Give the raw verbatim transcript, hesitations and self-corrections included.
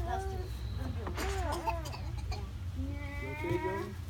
has to. Gonna be a little strong. You okay, Joey?